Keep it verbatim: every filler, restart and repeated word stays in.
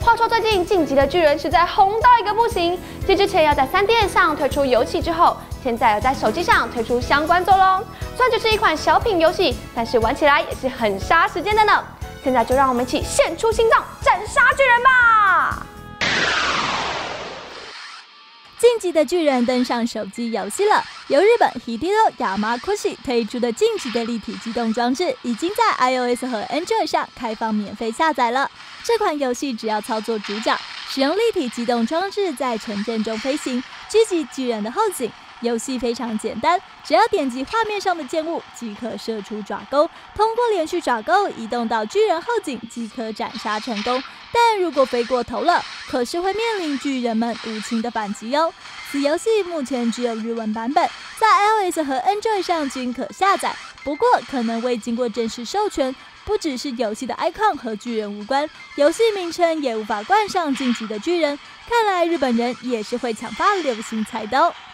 话说最近《晋级的巨人》实在红到一个不行，继之前要在 三 D S 上推出游戏之后，现在要在手机上推出相关作喽。虽然只是一款小品游戏，但是玩起来也是很杀时间的呢。现在就让我们一起献出心脏，斩杀巨人吧！ 晋级的巨人登上手机游戏了，由日本 Hideo Yamaguchi 推出的晋级的立体机动装置，已经在 iOS 和 Android 上开放免费下载了。这款游戏只要操作主角，使用立体机动装置在城镇中飞行，狙击巨人的后颈。游戏非常简单，只要点击画面上的剑物即可射出爪钩，通过连续爪钩移动到巨人后颈即可斩杀成功。但如果飞过头了，可是会面临巨人们无情的反击哦。此游戏目前只有日文版本，在 iOS 和 Android 上均可下载，不过可能未经过正式授权。不只是游戏的 icon 和巨人无关，游戏名称也无法冠上晋级的巨人。看来日本人也是会抢发流行菜的哦。